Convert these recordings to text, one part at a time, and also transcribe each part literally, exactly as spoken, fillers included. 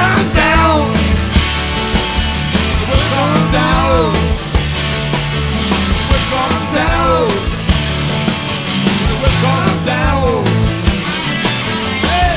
comes down, the whip comes down, the whip comes down, the whip comes down. Hey.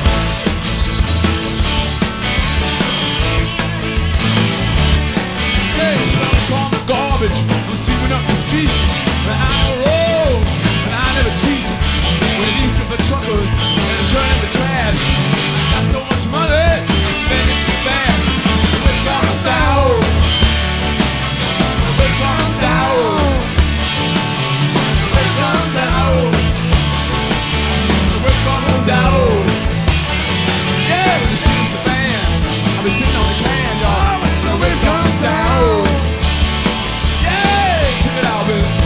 Hey, some call me garbage. I'm sweeping up the street. And I roll, and I never cheat. With these stripper truckers and a shirt in the trash. I got so much money, I'm spending too fast. The whip comes down, the whip comes down, the whip comes down, the whip comes down. Yeah, when the shit's the fan, I'll be sitting on the can, y'all. When the whip comes down, yeah, check it out, baby.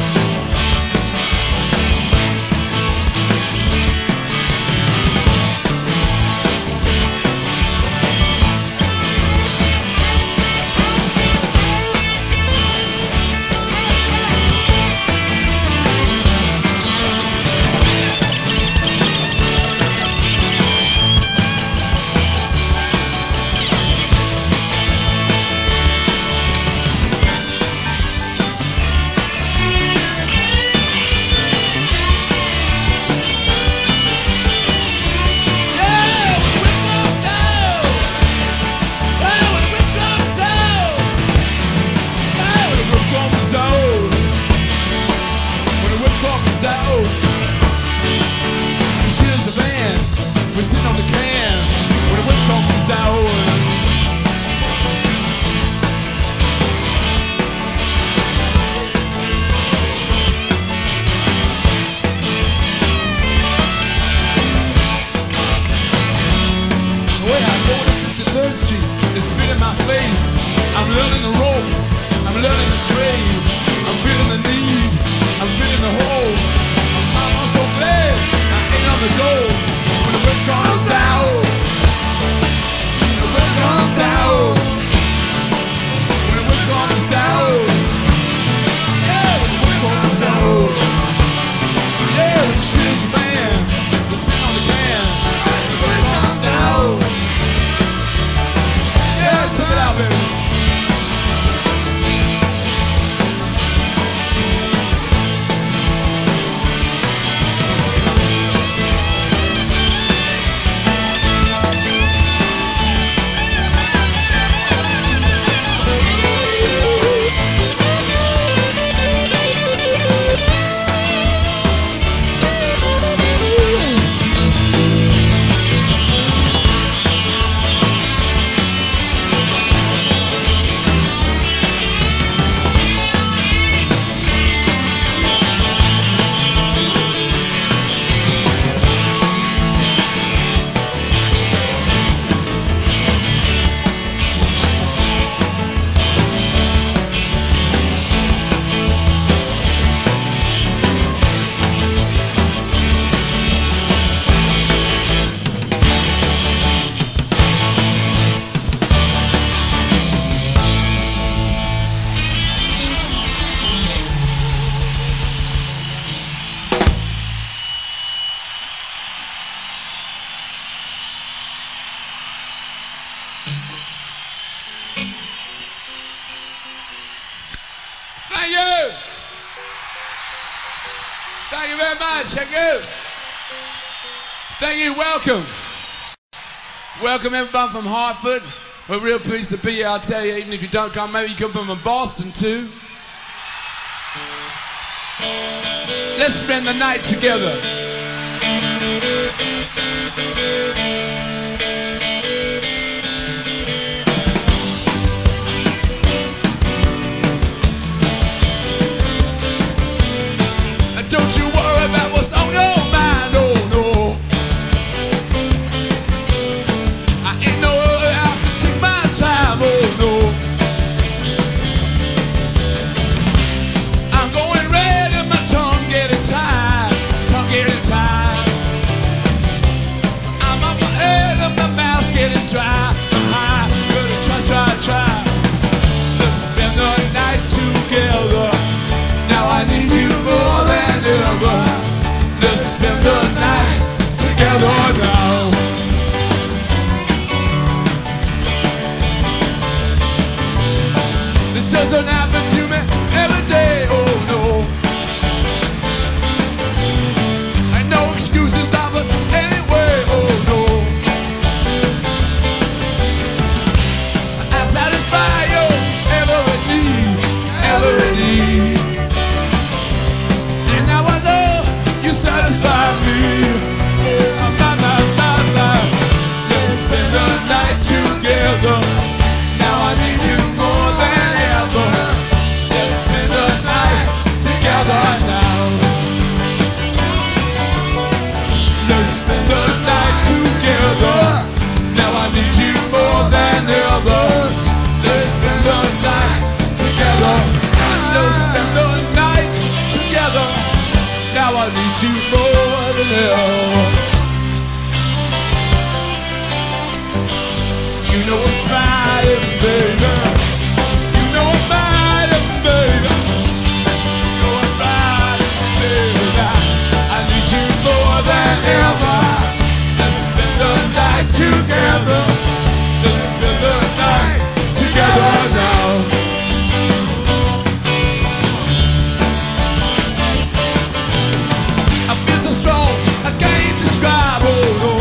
Thank you. Thank you very much. Thank you. Thank you. Welcome. Welcome everyone from Hartford. We're real pleased to be here. I'll tell you, even if you don't come, maybe you come from Boston too. Let's spend the night together. Don't you worry about what's on your mind, oh no. I ain't no hurry out to take my time, oh no. I'm going red and my tongue getting tied, tongue getting tied. doesn't happen to me every day, oh no. Ain't no excuses of it anyway, oh no. I satisfy your every need, every need. And now I know you satisfy me. Oh, my, my, my, my. Let's spend the night together. Now I need you more than ever. Let's spend the night together now. Let's spend the night together. Now I need you more than ever. Let's spend the night together. Let's spend the night together. Now I need you more than ever. You know I'm smiling, baby. You know I'm smiling, baby. You know I'm smiling, baby. I need you more than ever. Let's spend the night together. Let's spend the night together now. I feel so strong, I can't describe, oh no.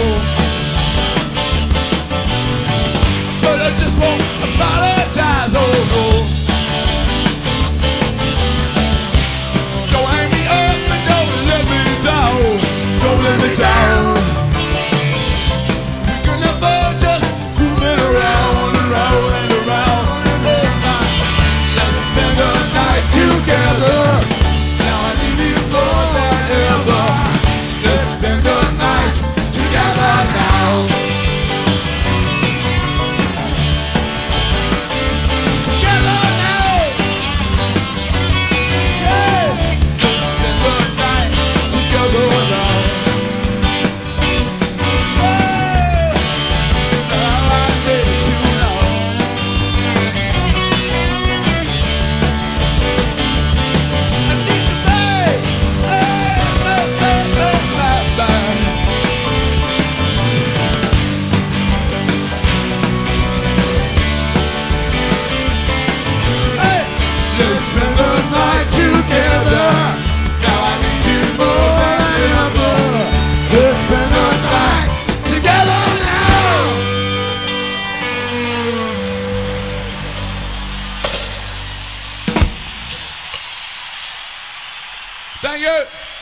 But I just won't apologize, oh no. Don't hang me up and don't let me down. Don't let me down. You can never just grooving around and around and around and around. Let's spend the night together. Now I need you more than ever. Let's spend the night together now. Together now. Yeah. Let's spend the night together now. Hey. Now I need you now. I need you, babe. Hey, babe, babe, babe, babe, babe. Hey, let's spend the night together. Now I need you more than ever. Let's spend the night together now. Thank you.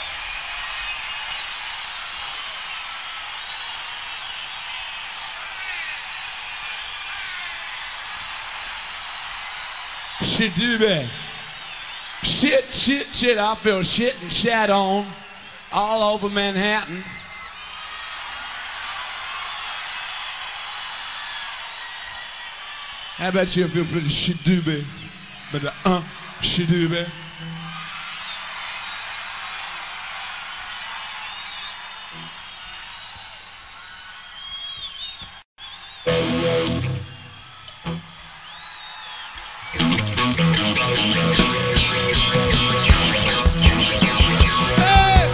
Shit, do that. Shit, shit, shit. I feel shit and shat on all over Manhattan. How about you feel pretty shit doobie? But uh, uh shit doobie. Hey!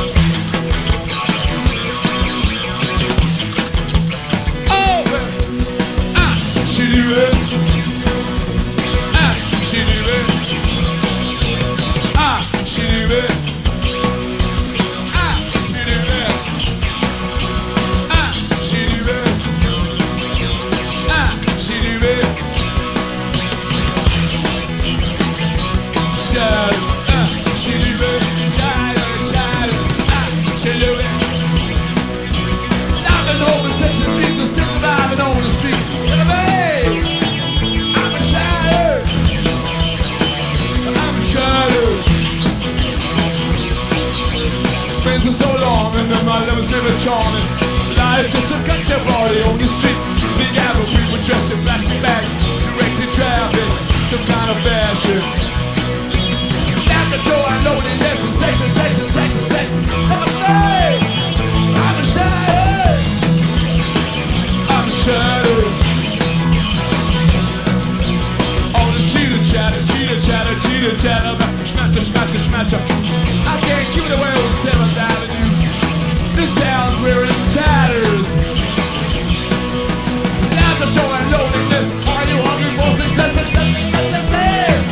Oh, ah, shit doobie. Ah, shit doobie. Ah, shit doobie. Ah, shit doobie. Ah, shit doobie. Ah, shit doobie. Shadow, ah, shit doobie. Shadow, shadow, ah, shit doobie. I've been holding section dreams and still surviving on the streets. And babe, I'm a shadow. I'm a shadow. Friends for so long and then my love was never charming. Life just a cocktail party on the street. Big apple people dressed in plastic bags, directed traffic, some kind of fashion. At the door I loaded, yes, and sex and sex and sex and sex. I'm a babe, I'm a shadow. I'm a shadow. All the cheetah chatter, cheetah chatter, cheetah chatter, smatter, smatter, smatter. I can't give it away on seventh Avenue. This town's we're in tatters. At the door and loneliness, are you hungry for success, success, success, success?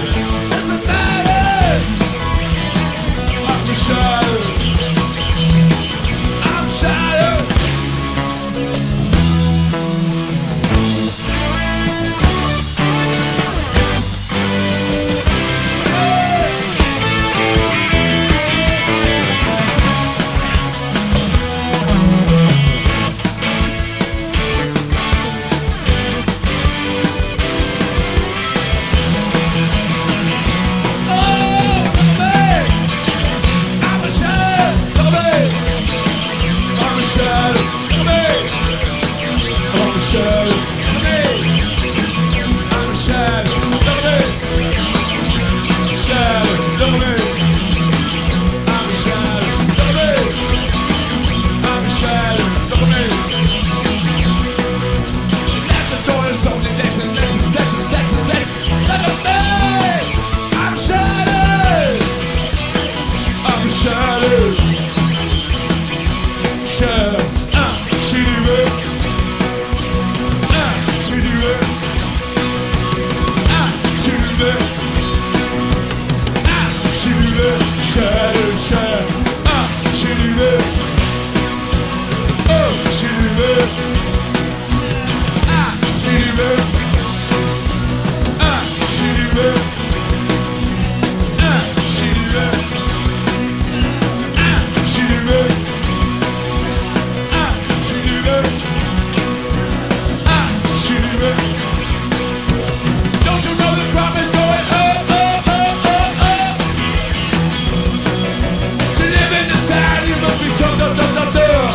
shadow. Look at me. I'm a shadow. Look at me. Shadow. Look at me. I'm a shadow. Look at me. I'm a shadow. Look at me. That's the toy of something next and next and section, section, section. Look at me. I'm a shadow. I'm a shadow. Shadow. Uh, she do it. Uh, she do it. Uh, she do it. Uh, she do it. Shadow, shadow. Uh, she do it. Oh, she do it. Uh, she do it. Uh, she do it. Uh, she do it. Uh, she do it. Don't you know the crop is going up, up, up, up, up? To live in this town, you must be tough, tough, tough, tough, tough.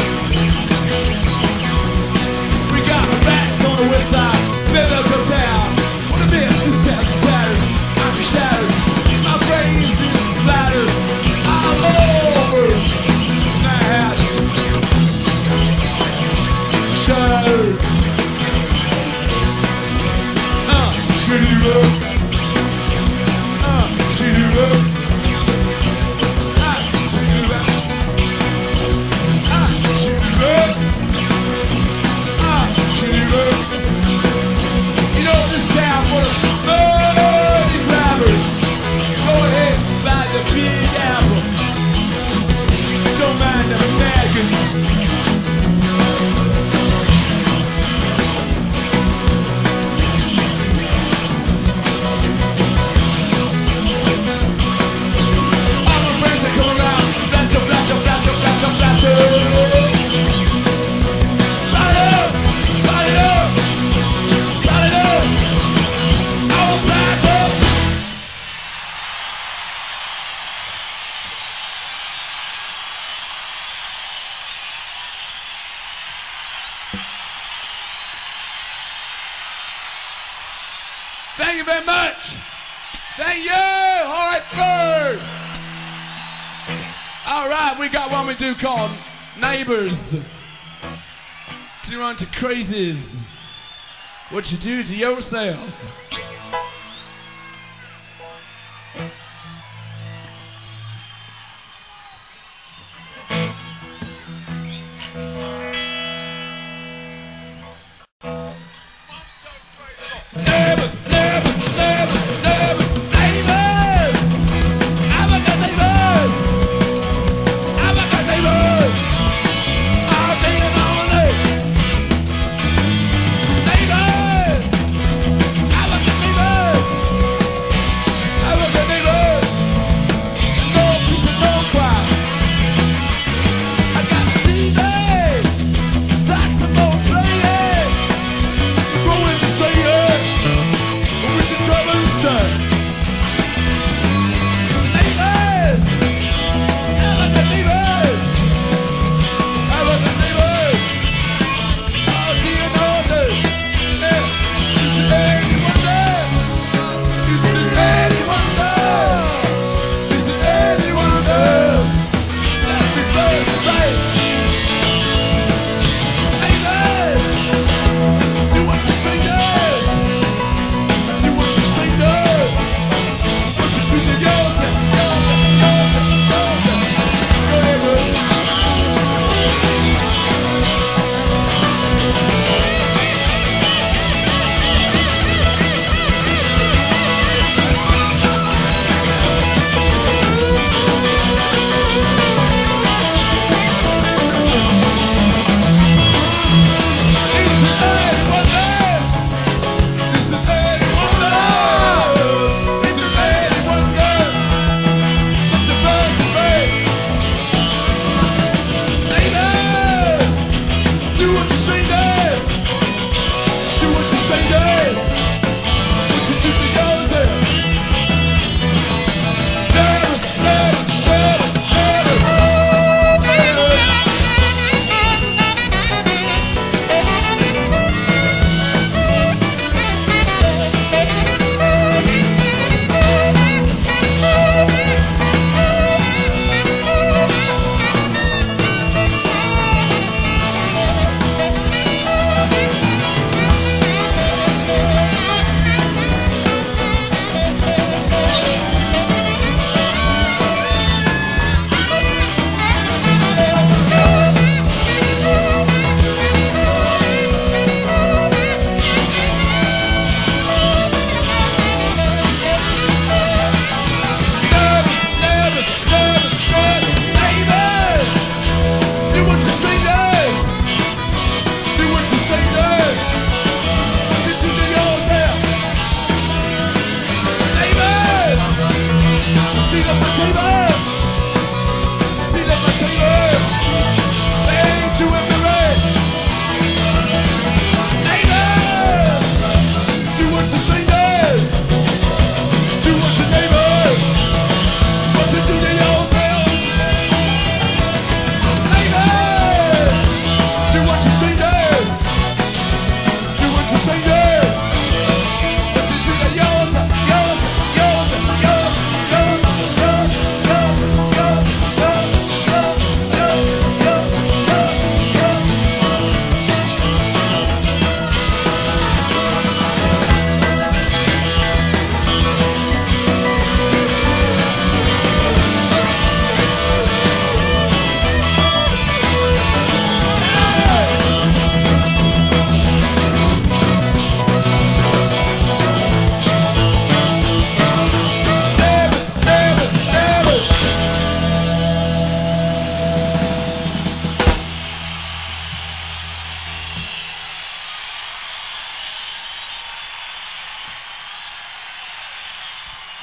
We got rats on the west side, middle of town. What a mess, this sounds tattered. I'm shattered, my brain's been splattered all over Manhattan. Shattered. She do it. Uh, she do it. Uh, she do it. Uh, she do it. Uh, she do it. You know this town full of money grabbers. Go ahead and buy the big apple. Don't mind the maggots. Thank you very much. Thank you, Hartford. All right, we got one we do called Neighbours. To run to crazies. What you do to yourself. Neighbours, neighbours, neighbours, neighbours, neighbours. I've got neighbours. I've got neighbours. All day and all night. Neighbours. I've got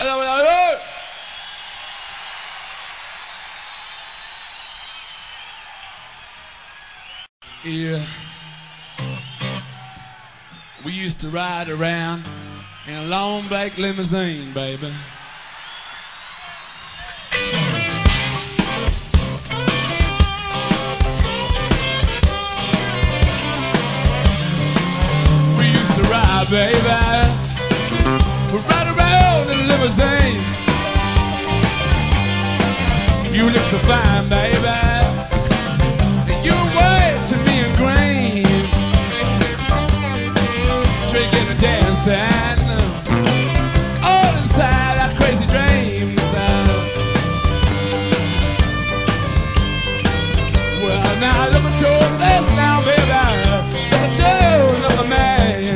Yeah. We used to ride around in a long black limousine, baby. We used to ride, baby. We ride around in a limousine. You look so fine, baby. You're way to me and green, drinking and dancing, all inside our crazy dreams. Well, now look at your face now, baby. Look at you, look at me.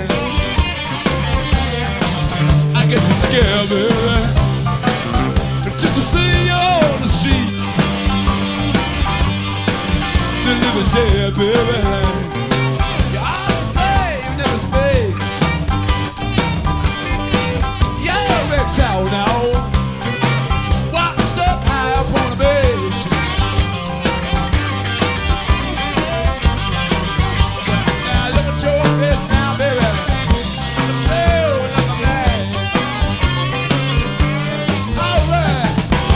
I guess you're scared, baby, just to see you on the streets. To live a day, baby. You always say you never speak. You're a rich out now, washed up high up on the beach. Now look at your face now, baby. Look at you, look at me. All right.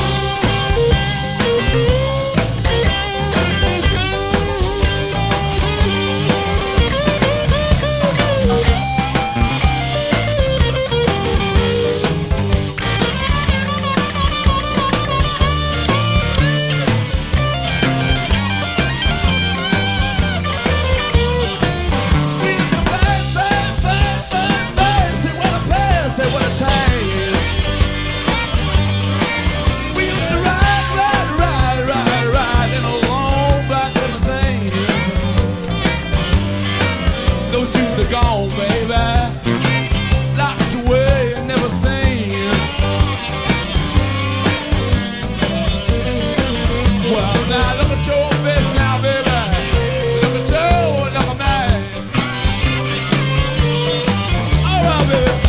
Gone, baby, locked away and never seen. Well, now look at your face now, baby. Look at you, look at me. All right, baby.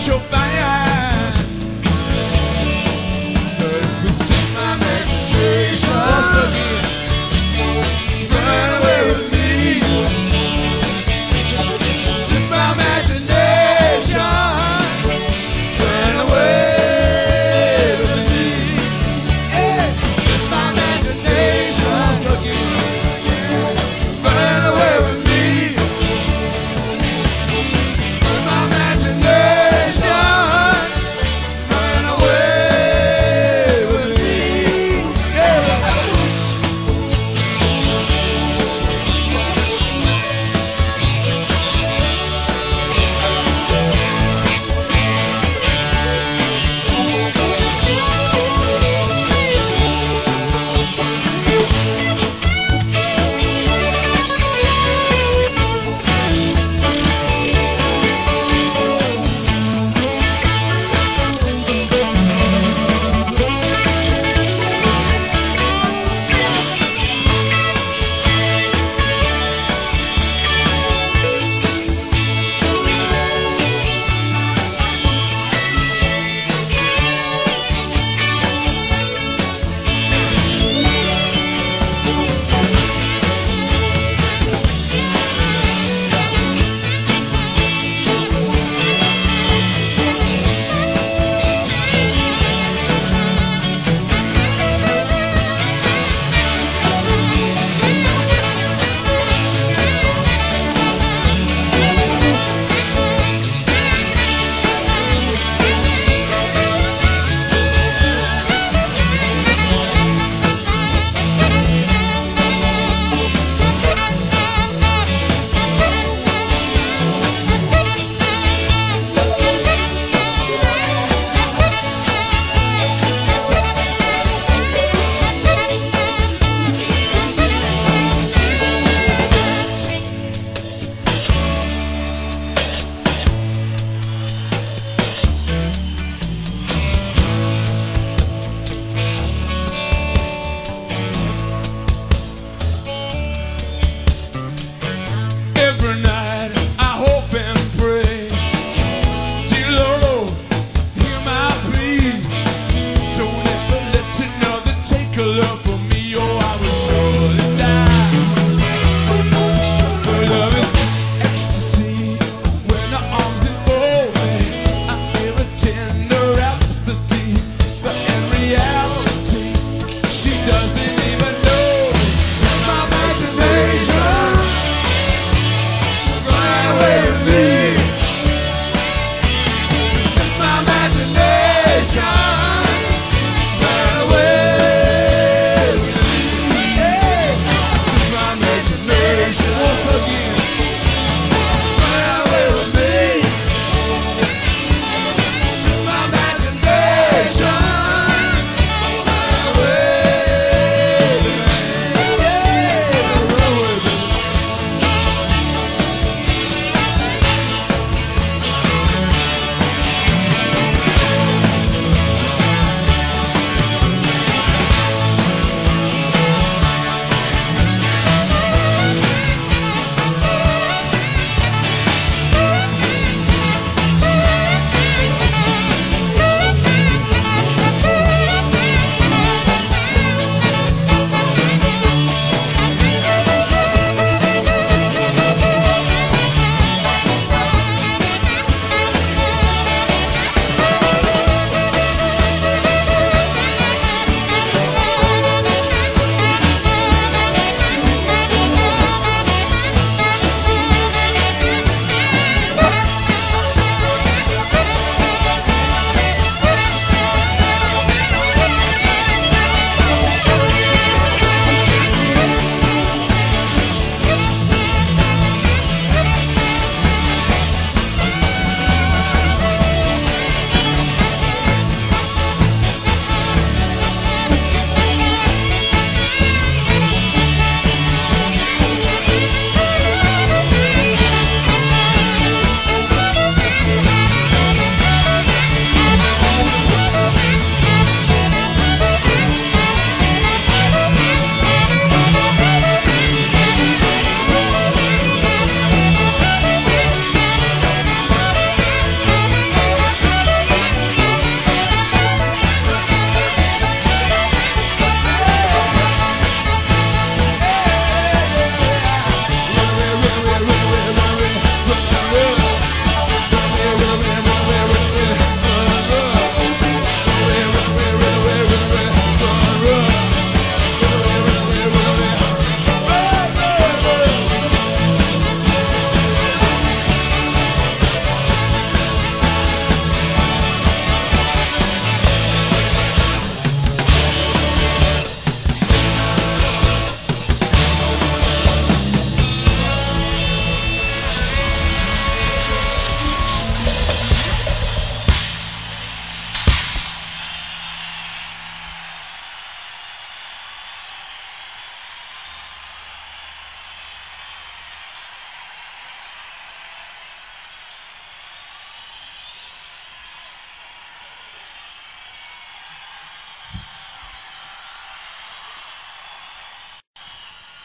push your fire. It's just my imagination. Once again, run away with me. Just my imagination. Run away with me. Hey, just my imagination. Once again, run away with me. Just my imagination.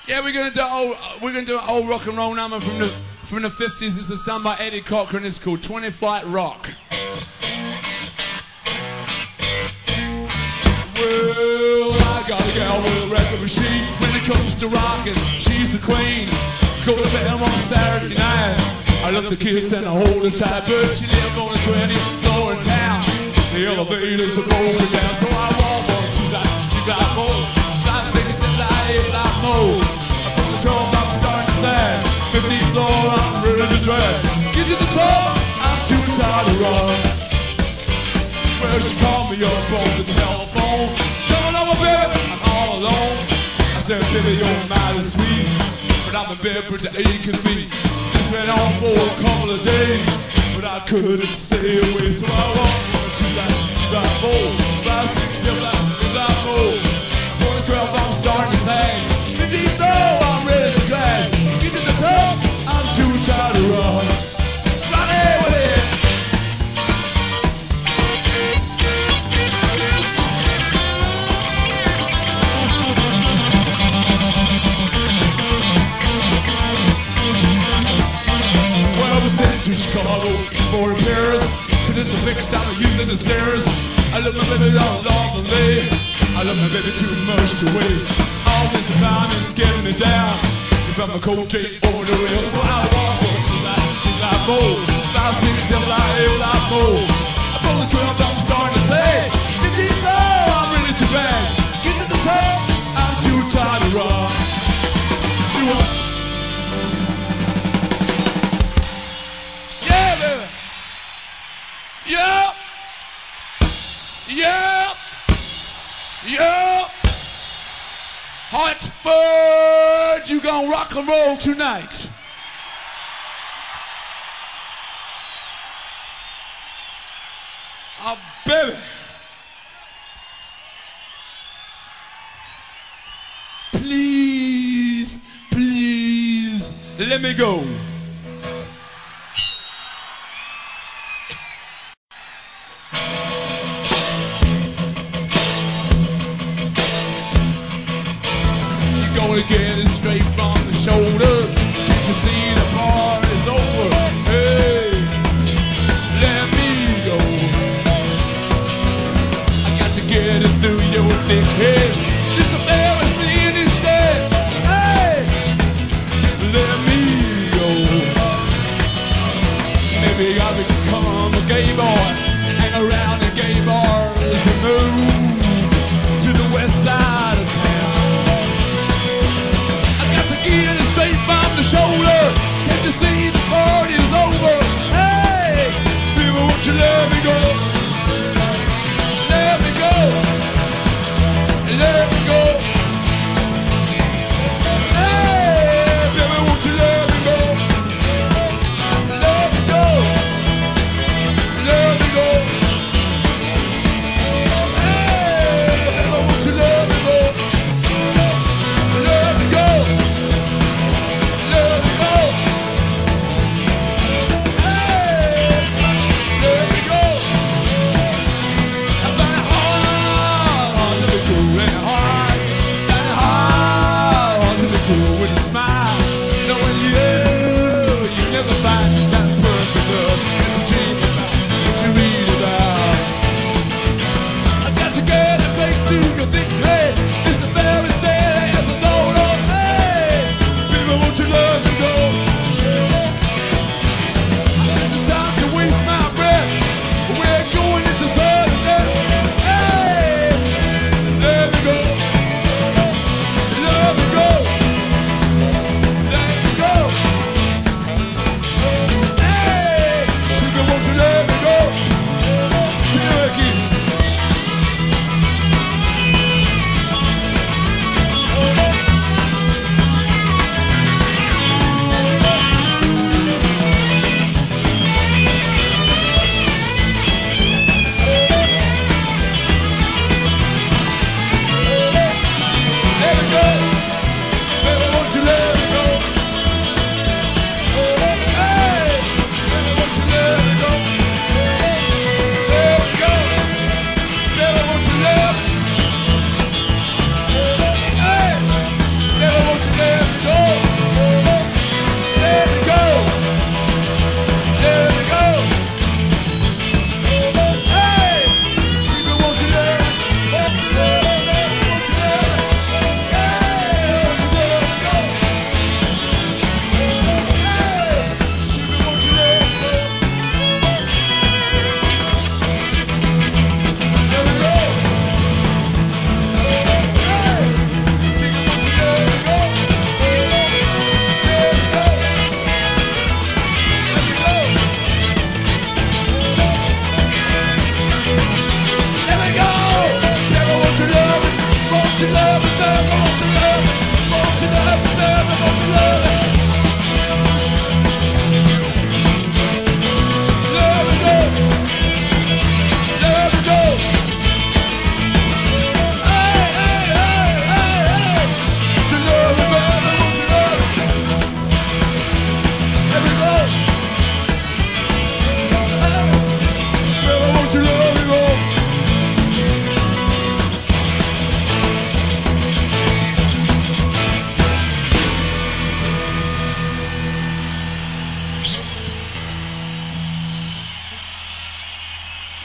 Yeah, we're gonna do old, we're gonna do an old rock and roll number from the from the fifties. This was done by Eddie Cochran. It's called twenty Flight Rock. Well, I got a gal with a record machine. When it comes to rocking, she's the queen. Go to bed on Saturday night. I love to kiss and I hold her tight, but she lives on the twentieth floor in town. The elevators are rolling down, so I walk on two like three like four, five six seven like eight like more. From the twelve I'm starting to sag. fifteenth floor I'm ready to drag. Get to the top, I'm too tired to run. Well, she called me up on the telephone. Coming over, baby, I'm all alone. I said, baby, you're mighty sweet, but I'm in bed with the aching feet. This went on for a couple of days, but I couldn't stay away. So I walked one, two, like, like four, five, six, seven, like, like more. For the twelve, I'm starting to sag. fifteen floor, I'm ready to drag. Get to the top, I'm too tired to run. Right there with it. To Chicago for repairs, to this a fixed I'm using the stairs. I love my baby all lovely. I love my baby too much to wait. All this time is getting me down. If I'm a cold tape over the rail, so I walk over to that, to that more. Five, six, seven, eight, like more. I pull the twelve, I'm starting to say. Fifteen, no, I'm ready to drag. Get to the top, I'm too tired to run. Too much. Yep, yep, yep. Hartford, you gonna rock and roll tonight. Oh, baby. Please, please, let me go. Get it straight from the shoulder. Can't you see the party's over? Hey, let me go. I got to get it through your thick head. This affair is finished then. Hey, let me go. Maybe I'll become a gay boy, hang around in gay bars and move to the west side of town. Get it straight from the shoulder. Can't you see the party's over? Hey, baby, won't you let me go? Let me go. Let me go. Hey, baby, won't you let me go? Let me go. Let me go.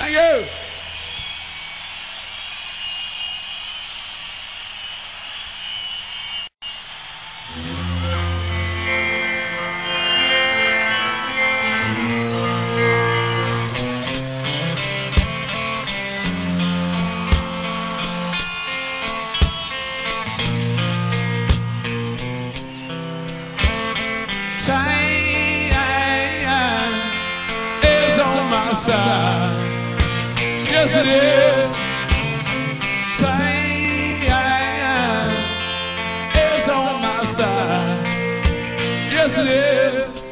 Thank you. Yes, it is. Time is on my side. Yes, it is.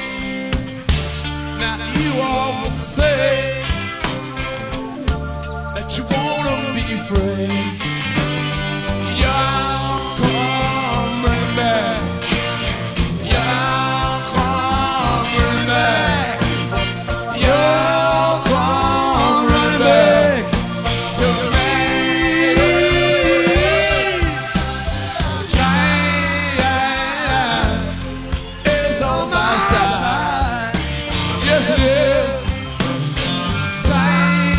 Now you always say that you wanna be free. Y'all come running back. Y'all come running back. Y'all come running back to me. Time is on my side. Yes, it is. Time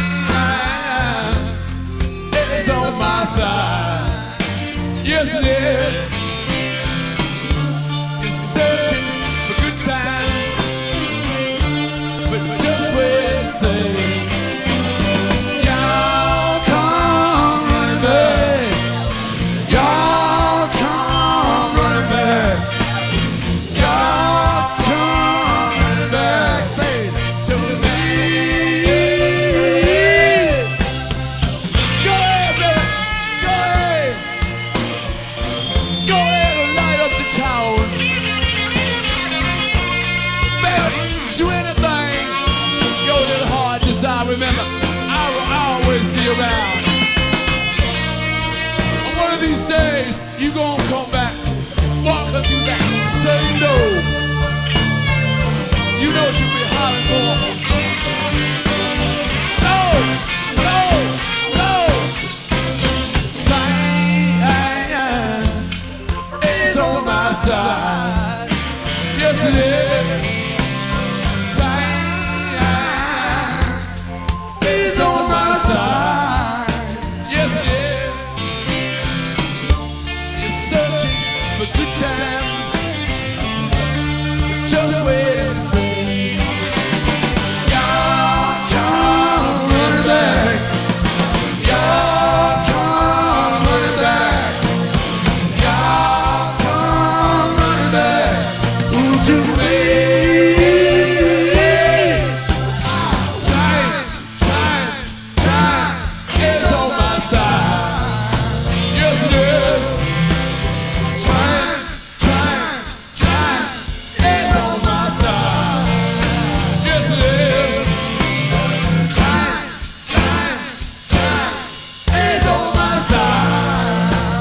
is on my side. Yes, it is. You're searching for good times, but just wait and see. Y'all come running back. Y'all come running back. Y'all come running back, baby, to me. Go ahead, baby. Go ahead. Go ahead and light up the town. Baby, do anything your little heart desire. Remember, I will always be around. On one of these days, you gonna come back, walking through that same door. You know what you'll be hollering for. No, no, no. Time is on my side. Yes, it is. Is on my side. Yes, it is. You're searching for good times. Just wait and see. Y'all come running back. Y'all come running back. Y'all come running back. Ooh, to me. Time, time, time is on my side. Yes, it is. Time, time, time is on my side. Yes, it is. Time, time, time is on my side.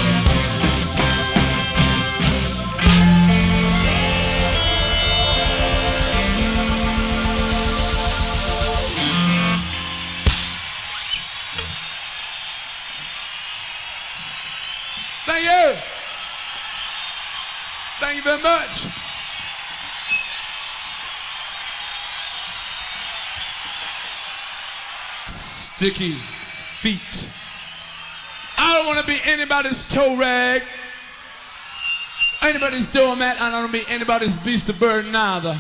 Thank you. Thank you very much. Sticky feet. I don't want to be anybody's toe rag, anybody's doormat. I don't want to be anybody's beast of burden either.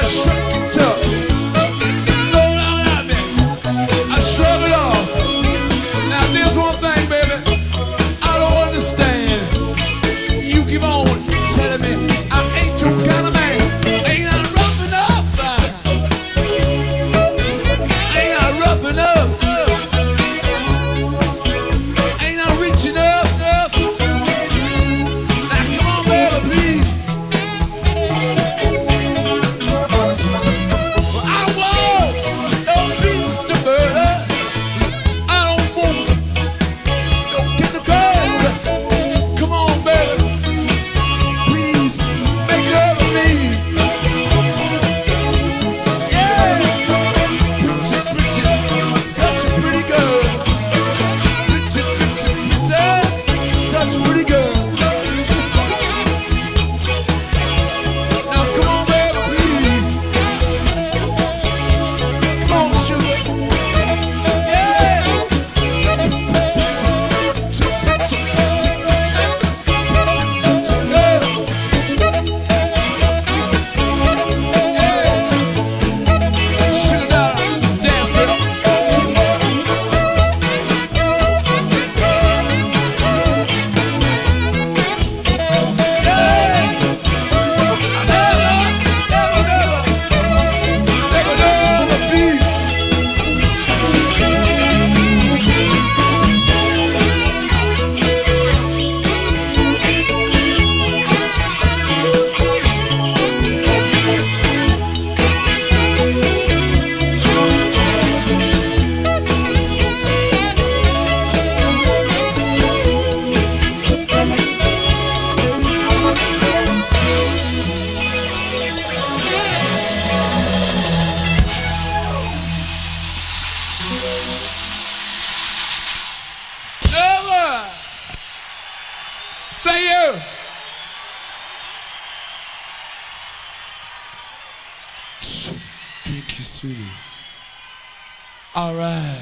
All right.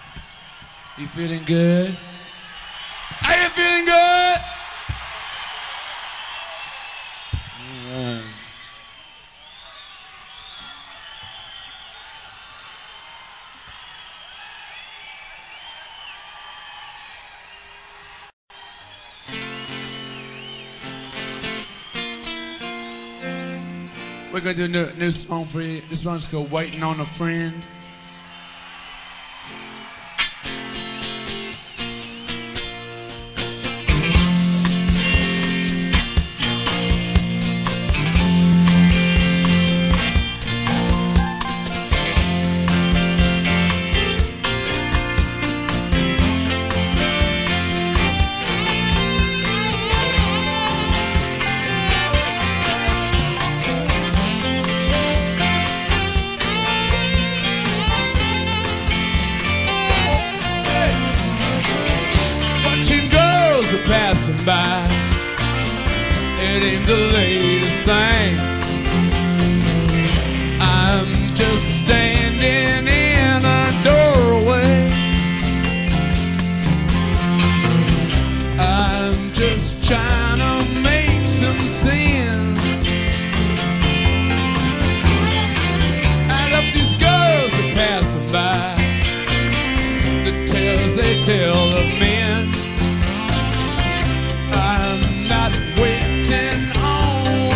You feeling good? Are you feeling good? All right. We're going to do a new, new song for you. This one's called Waiting on a Friend. Passing by, it ain't the latest thing. I'm just standing in a doorway. I'm just trying to make some sense out of these girls that passing by, the tales they tell of men. I'm not waiting on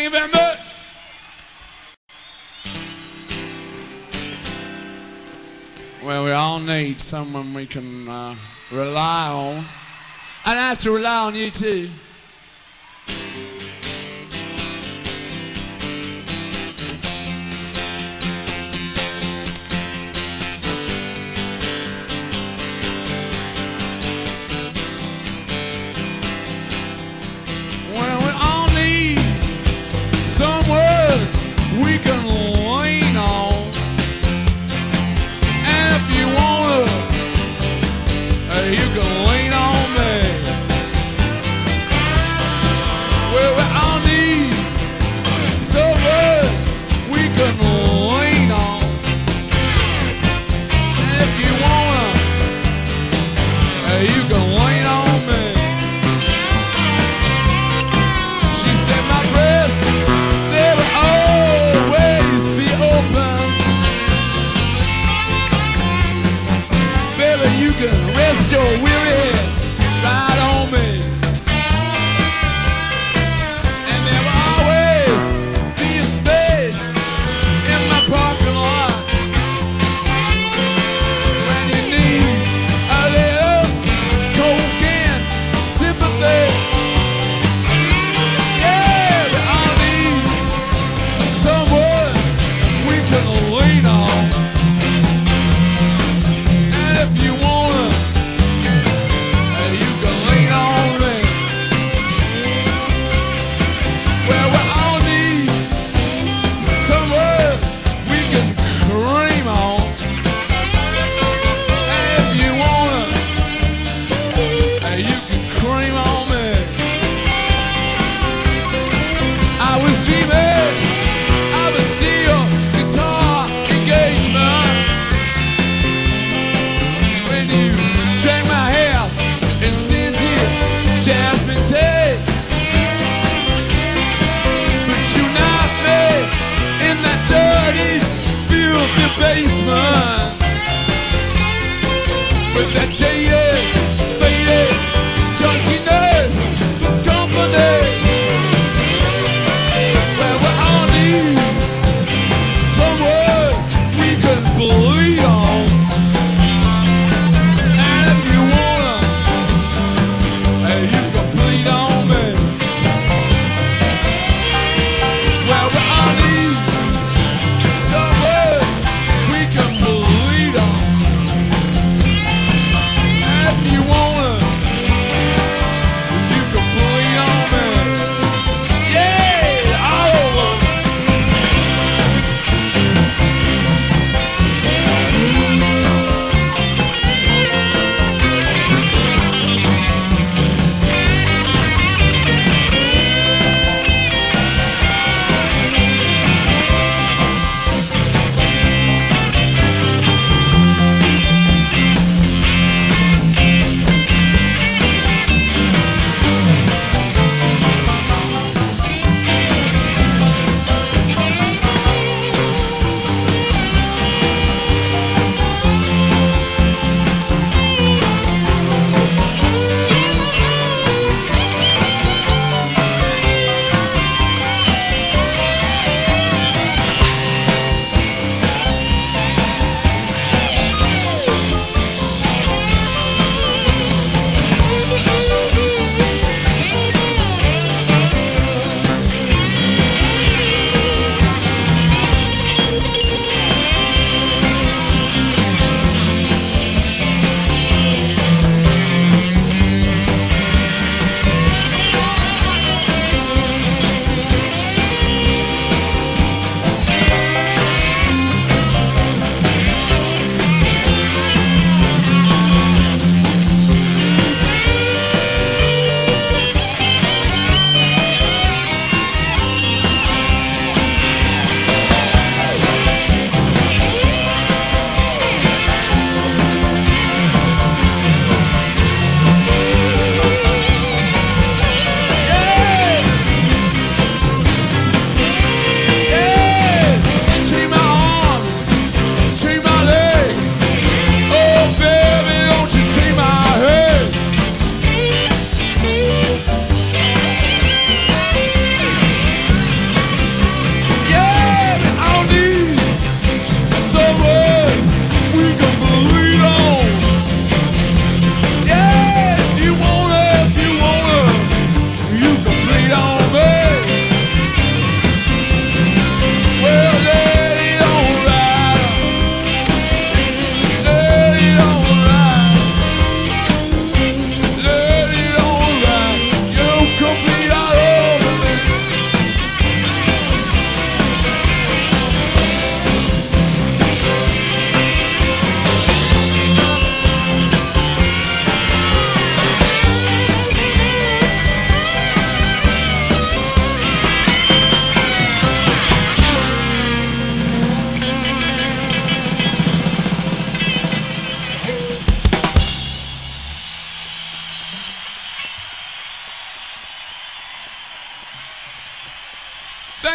you very much. Well, we all need someone we can uh, rely on. And I have to rely on you too. Well, we all need someone we can lean on. And if you wanna, uh, you can lean on me. Well, we all need someone we can lean on. And if you wanna, uh, you can lean on me. She said my breasts, they will always be open. Baby, you can rest your weary head right on me. And there will always be a space in my parking lot when you need a little coke and sympathy. Yeah, we all need someone we can lean on. And if you wanna,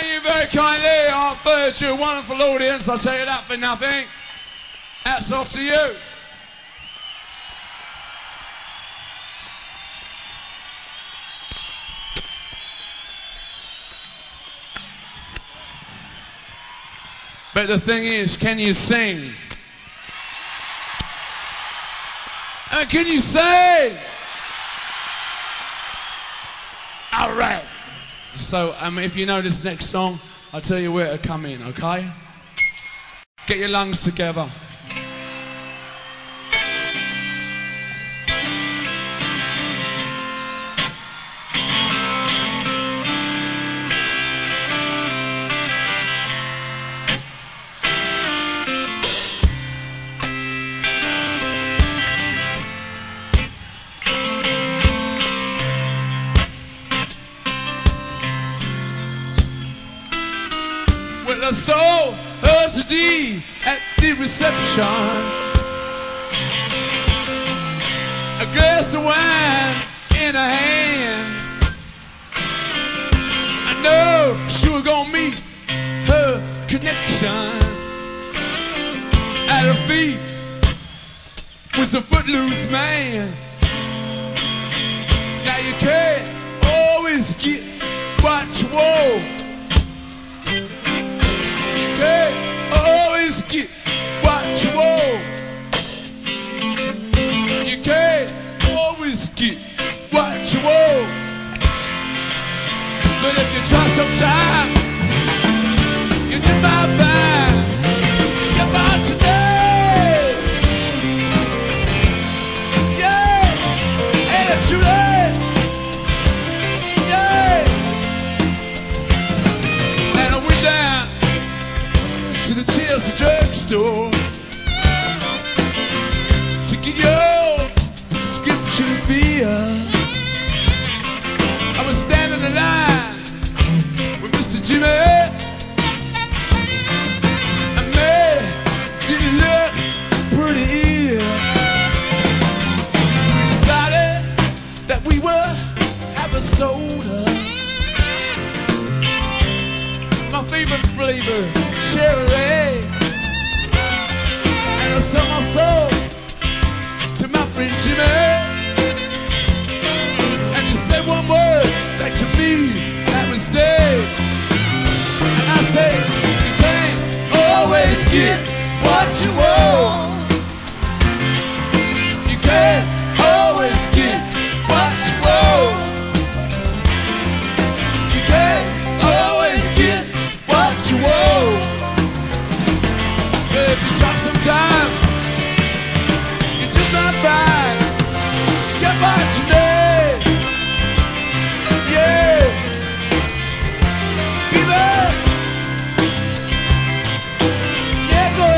Thank you very kindly, Hartford. You're a wonderful audience, I'll tell you that for nothing. Hats off to you. But the thing is, can you sing? I mean, can you sing? All right. So, um, if you know this next song, I'll tell you where to come in, okay? Get your lungs together. I saw her today at the reception, a glass of wine in her hands. I know she was gonna meet her connection. At her feet was a footloose man. Now you can't always get what you want. You can't always get what you want. You can't always get what you want. But if you try sometime, you just might find you're about to die. Yeah, ain't it too late? Yeah. And I went down to the Chelsea drugstore to get your prescription filled. I was standing in line with Mister Jimmy, and man, did he look pretty ill. We decided that we would have a soda. My favorite flavor, cherry. And I sold my soul to my friend Jimmy. And he said one word that to me, that was dead. And I said, you can't always get what you want. You can't always get what you want. You can't always get what you want. But if you try sometime, you just not find you get what you need. Yeah, baby. Yeah, go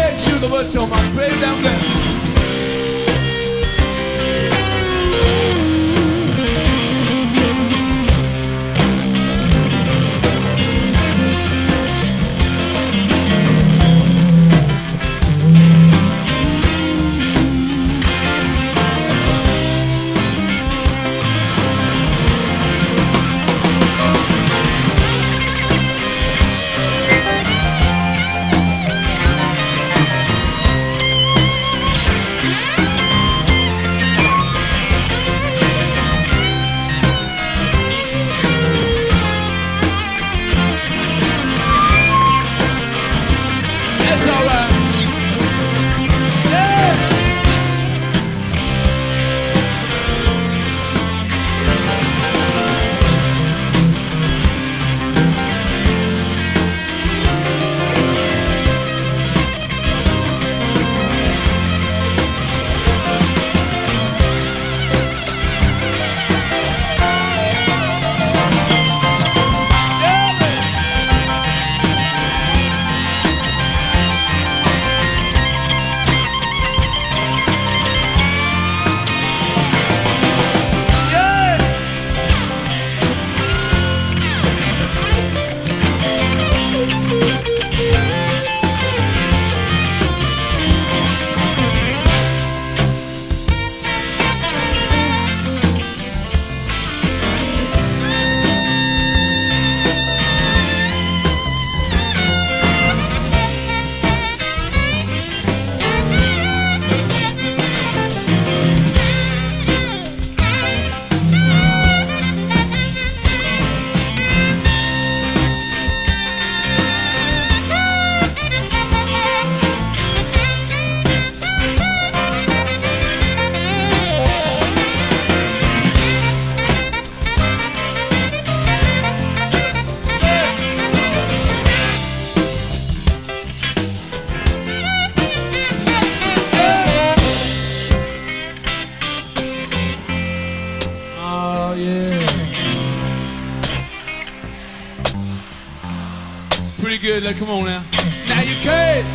good. Like, come on now. Now you can.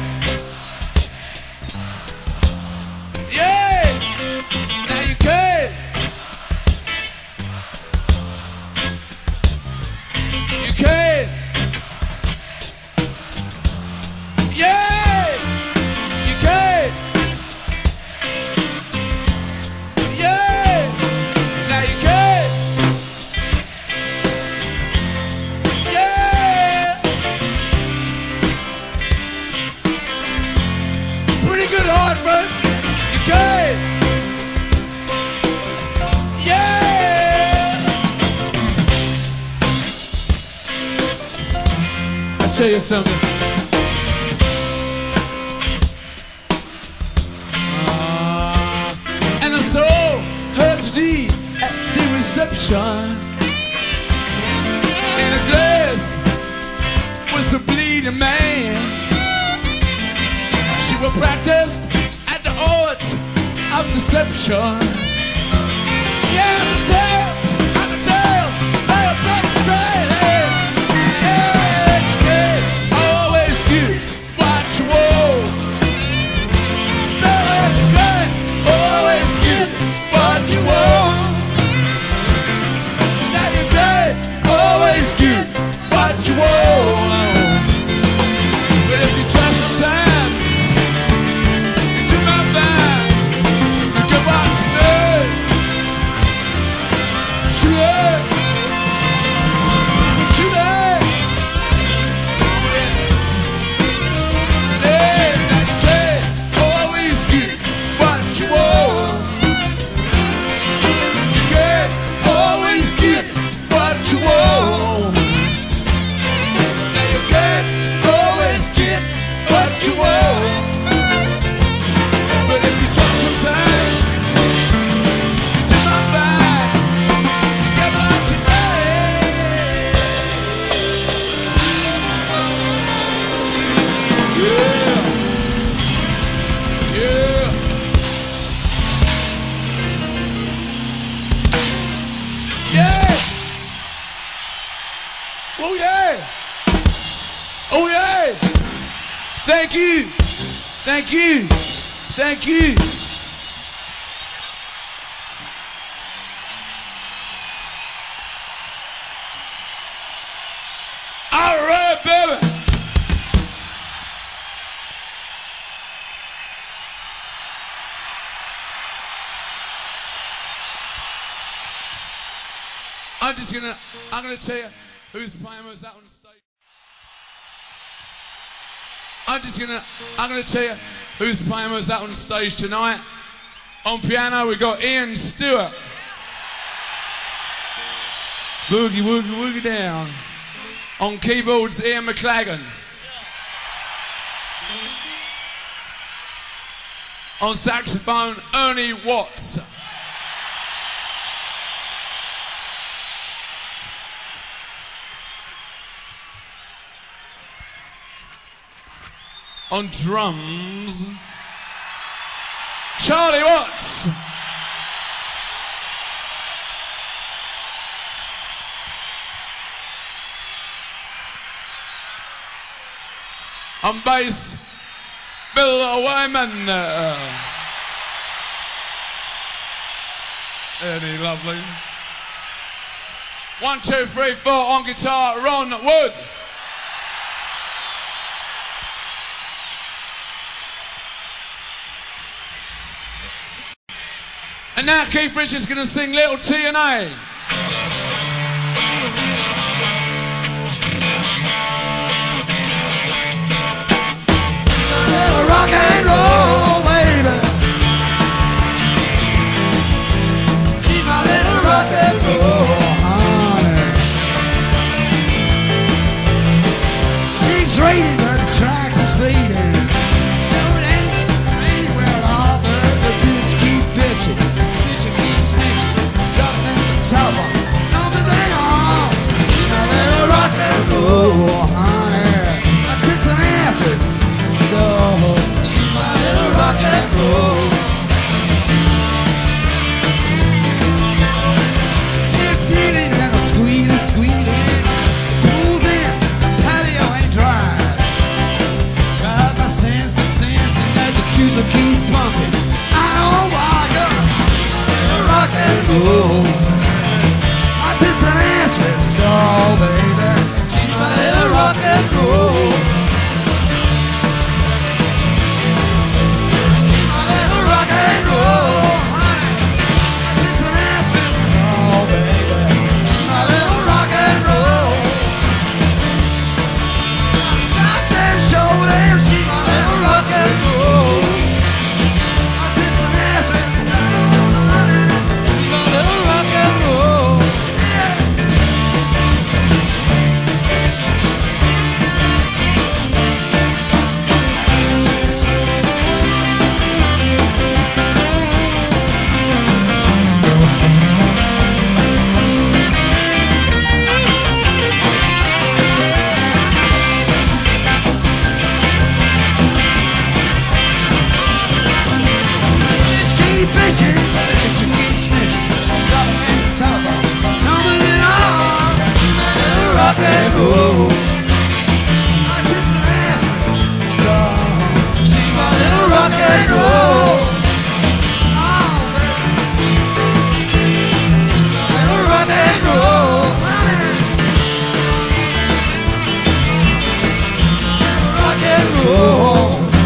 Yeah. Now you can. You can. Yeah. You can. Yeah. Now you can. Yeah. Pretty good, Hartford. You can. Yeah. I'll tell you something. Uh, and I saw her tea at the reception. In a glass was a bleeding man. She was practiced at the art of deception. Yeah, I can tell, I can tell, they are pretty straight. Yeah, yeah, always get what you want. No, it's good, always get what you want. Now you're good, always get what you want. But if you try sometimes, you do my bad, you get what you need. Too late, too late. Yeah, now you can always get what you want. You can always get what you want. Now you can always get what you want. But if you try sometimes, you do not find, you get what you need. Yeah. Yeah. Yeah. Oh yeah. Oh yeah. Thank you. Thank you. Thank you. All right, baby. I'm just gonna, I'm gonna tell you who's playing with us out on the stage. I'm just gonna, I'm gonna tell you who's playing with us out on the stage tonight. On piano we got Ian Stewart. Boogie woogie woogie down. On keyboards Ian McLagan. On saxophone Ernie Watts. On drums, Charlie Watts. On bass, Bill Wyman. Uh, Eddie Lovely. One, two, three, four. On guitar, Ron Wood. And now Keith Richards is going to sing Little T and A. Little rock and roll, baby. She's my little rock and roll, honey. Keeps reading, but the tracks is fading. No, it ain't anywhere at all, but the bitch keep bitching. Snitching, keep snitching. Dropping in the top roll. I just an ass with soul, baby. She's my little rock and roll. She's my little rock and roll, honey. I just an ass with soul, baby. She's my little rock and roll. Shot them, show them. She's my little rock and roll. I just an ass with soul, honey. She's my little rock and roll. Yeah. Bitch, keep fishing, snitch, you keep snitching. Drop in the telephone, coming in on. My little rock and roll. I kiss an ass song. She's my little rock and roll. Oh, baby. My little rock and roll, honey. Rock and roll.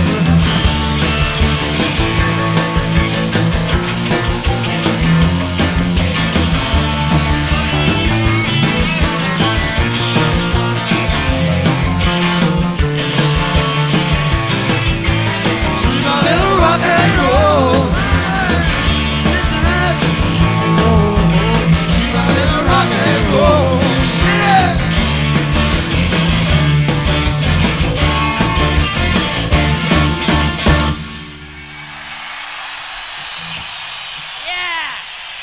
She's my little rock and roll. Listen as soul. She's my little rock and roll. Hit it. Yeah.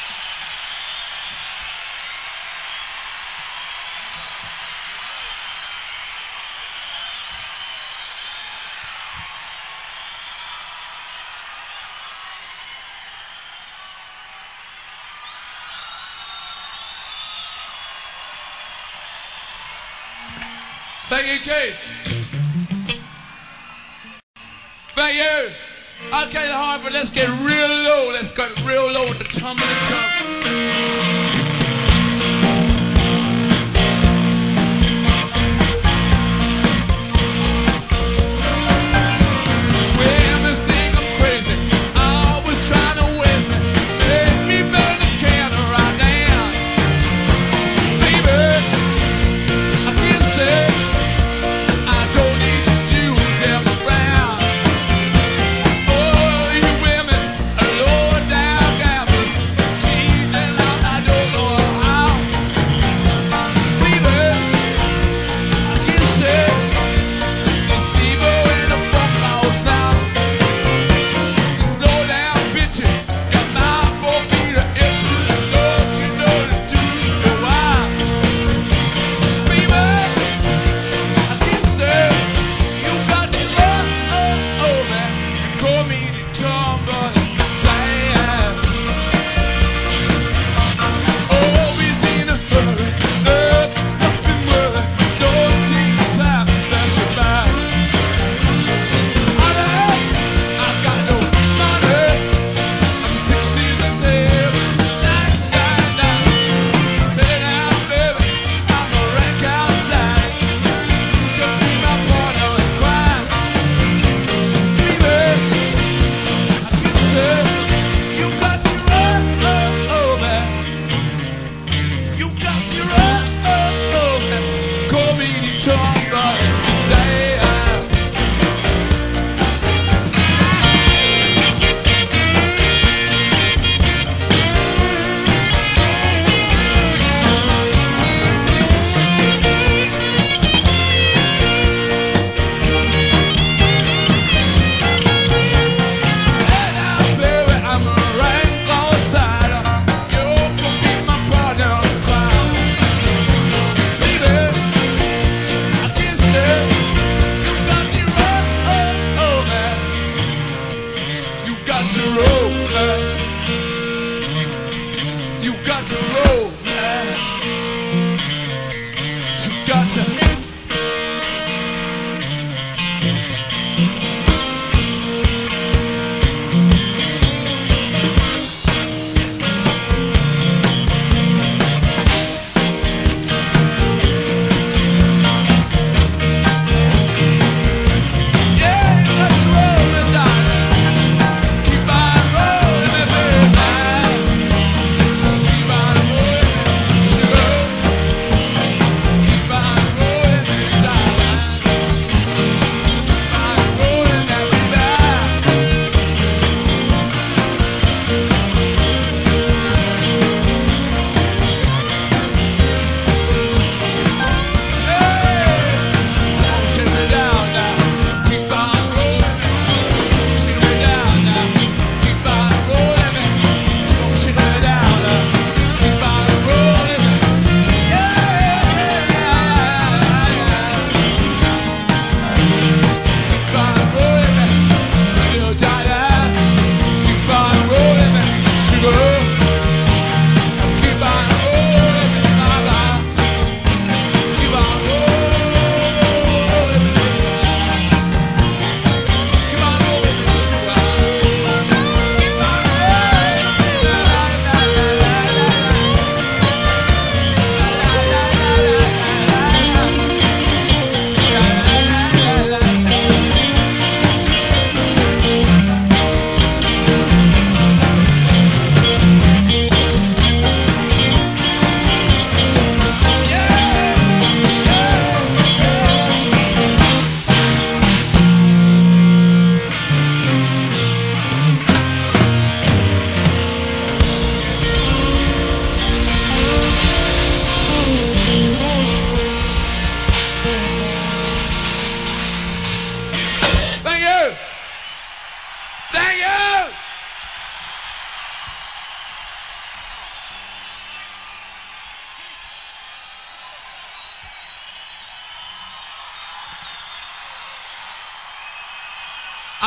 Thank you, Chief. Thank you. Okay, the Hartford, let's get real low. Let's get real low with the tumbling tongue. Women think I'm crazy, always trying to waste me. Make me burn the candle right now. Baby, I can't say I don't need to choose them around. Oh, you women are low down gamblers, cheating out. I don't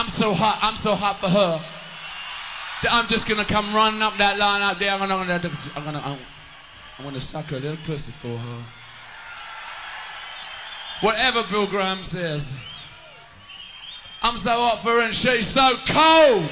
I'm so hot, I'm so hot for her. That I'm just gonna come running up that line out there. I'm gonna, I'm gonna, I'm gonna, I'm, I'm gonna suck her little pussy for her. Whatever Bill Graham says. I'm so hot for her and she's so cold.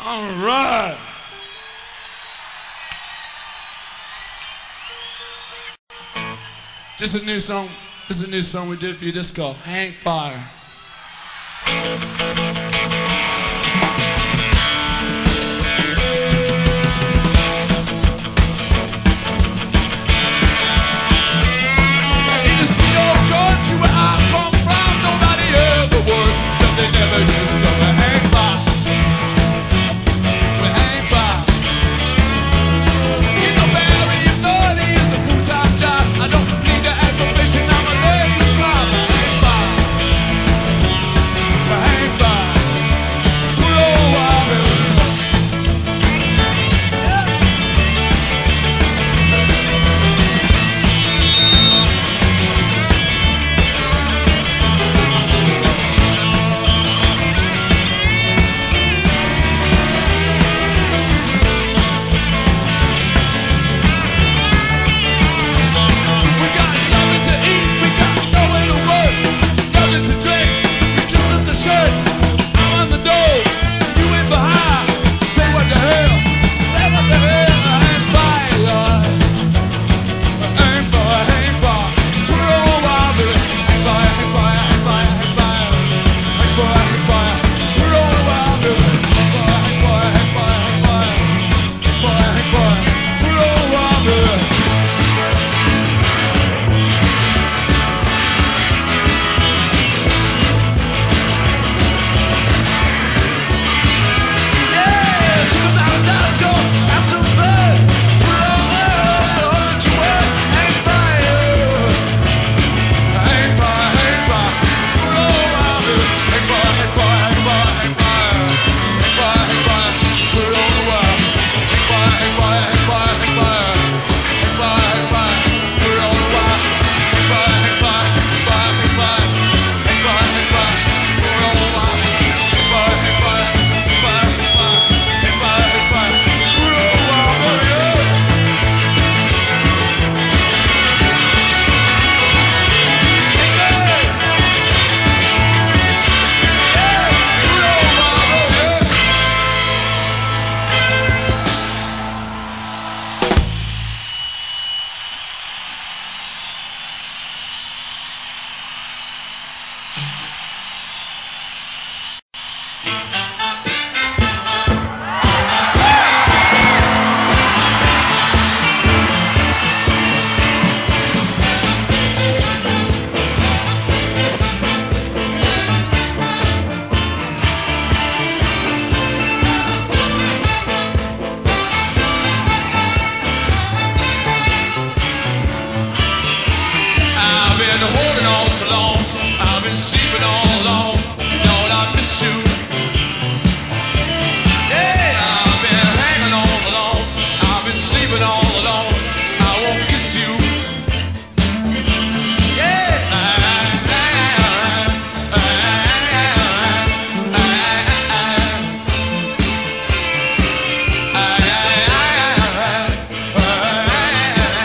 All right. This is a new song. This is a new song we did for you. This is called Hang Fire.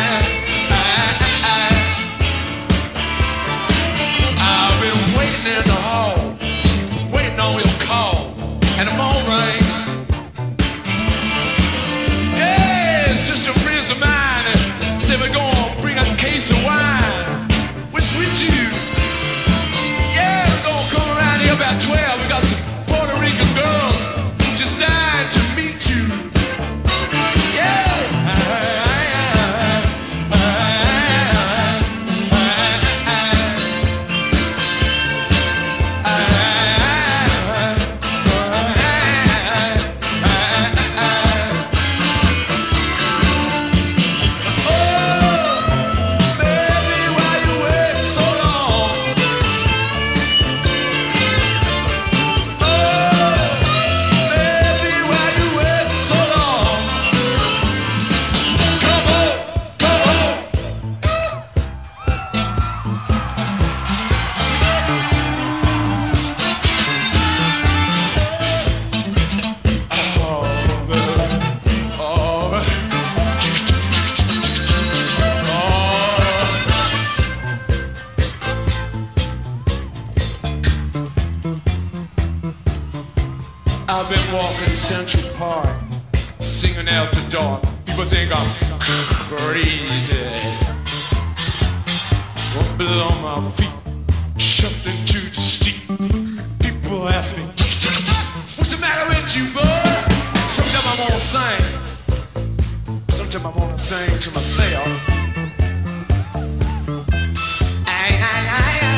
I've been waiting walk in Central Park, singing after dark. People think I'm crazy. Rumble on my feet, shoved into the street. People ask me, what's the matter with you, boy? Sometimes I wanna sing. Sometimes I wanna sing to myself. Ay, ay, ay, ay.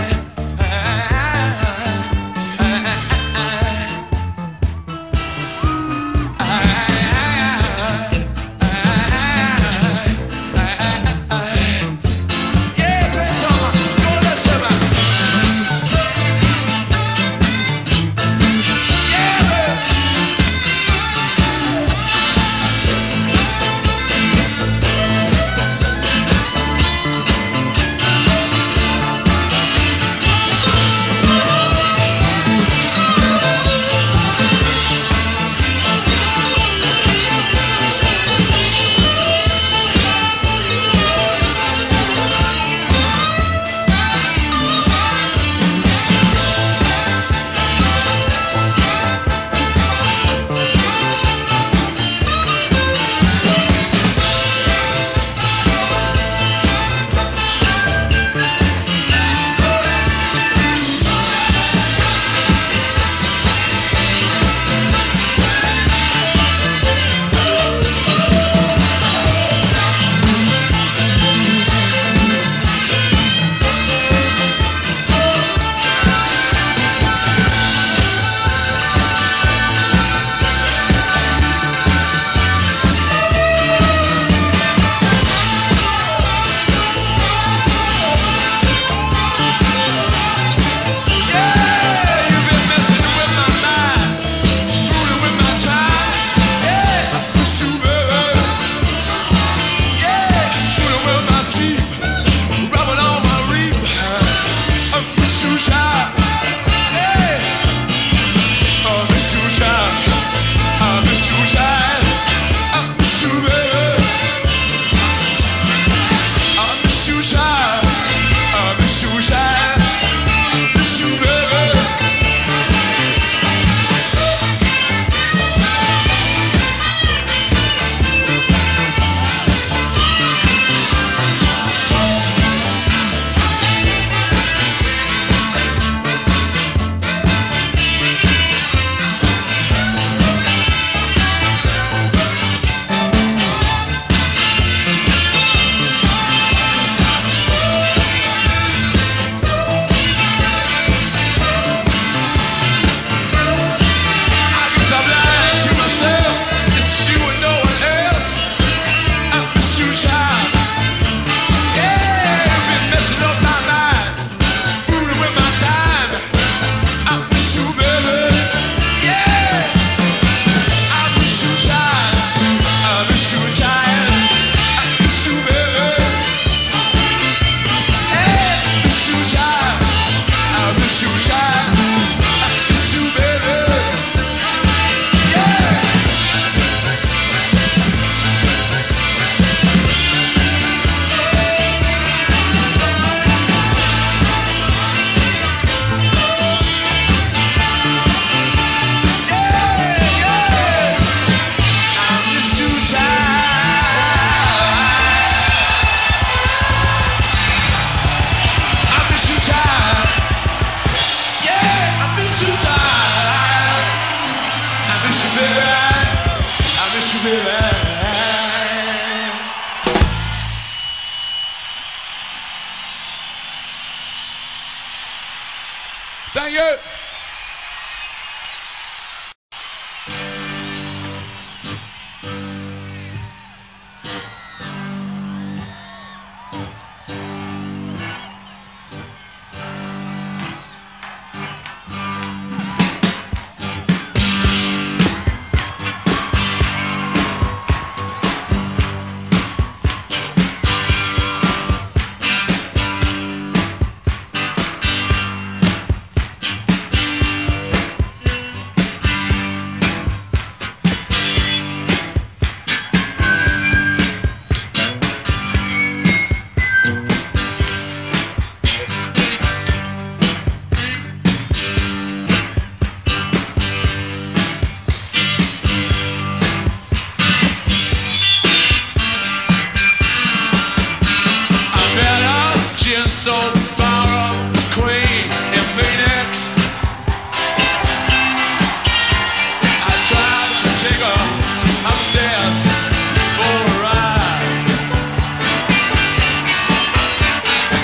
Thank you.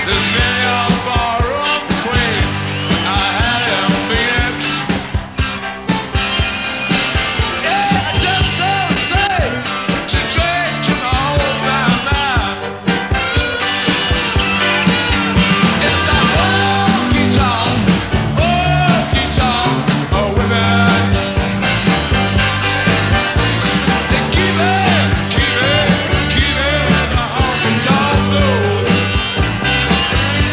This million ballroom queen I had in Phoenix. Yeah, I just don't say to drink to my old man, man. It's that honky tonk, honky tonk, oh women. They keep it, keep it, keep it, the honky tonk blues.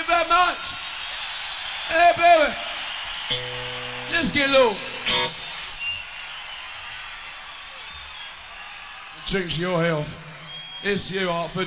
you very much. Hey, baby. Let's get low. Drinks your health. It's you, Hartford.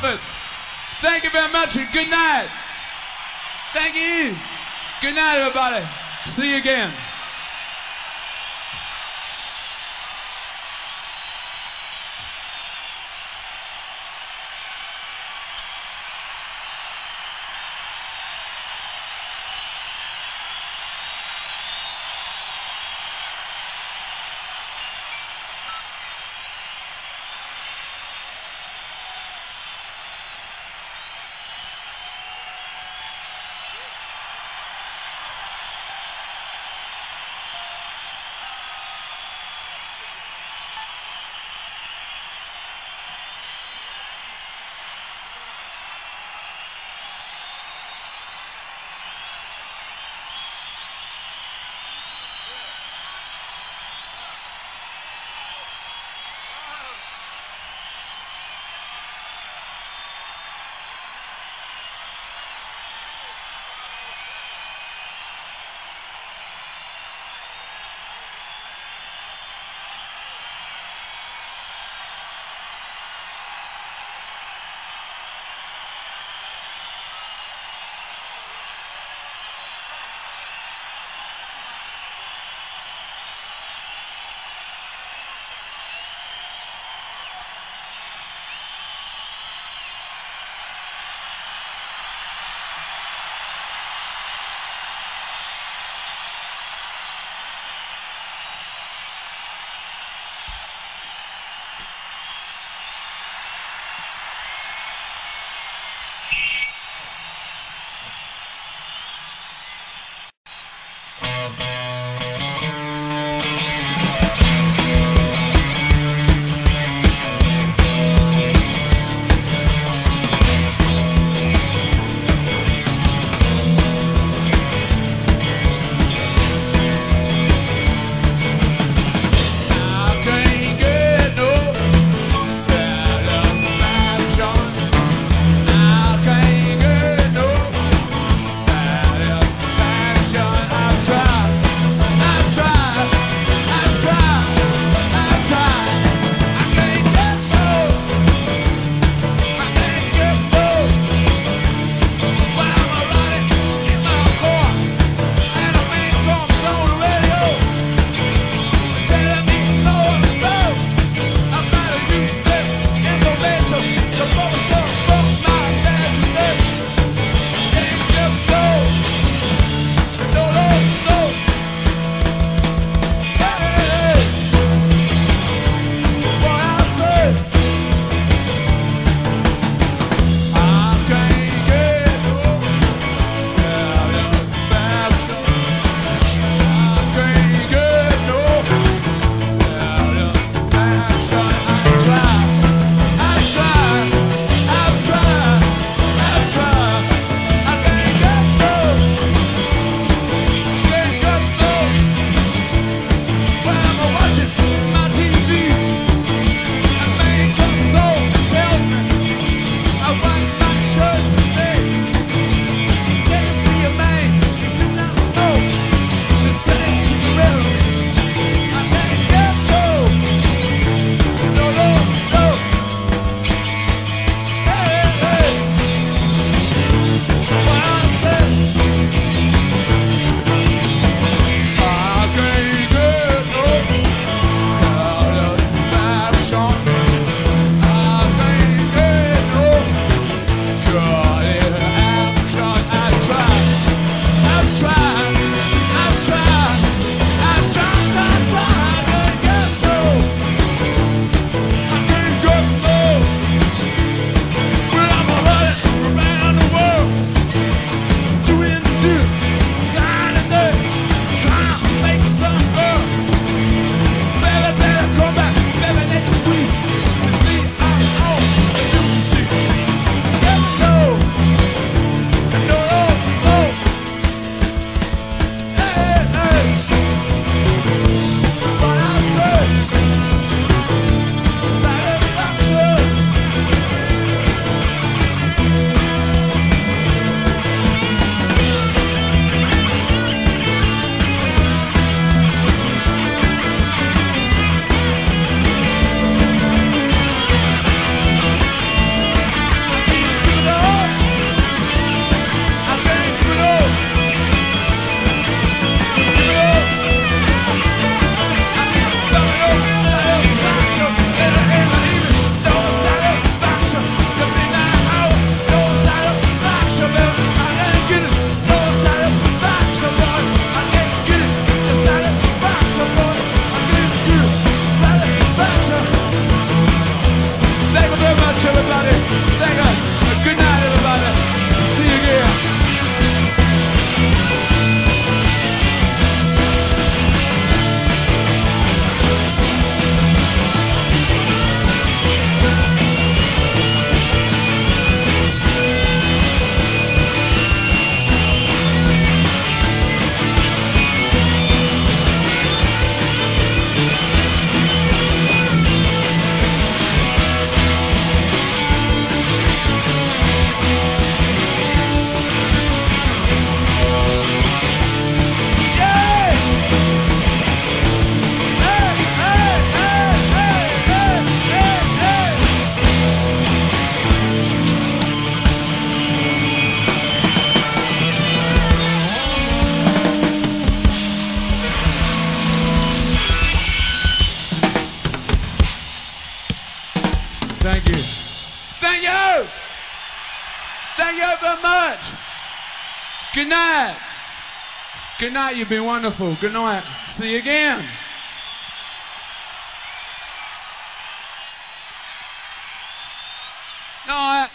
Hartford. Thank you very much and good night. Thank you. Good night, everybody. See you again. Good night. Good night, you've been wonderful. Good night. See you again. Night.